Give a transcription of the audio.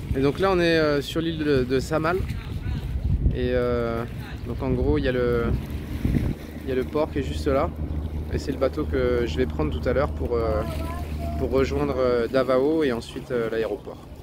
Et donc là on est sur l'île de Samal. Et donc en gros il y a le port qui est juste là. Et c'est le bateau que je vais prendre tout à l'heure pour rejoindre Davao et ensuite l'aéroport.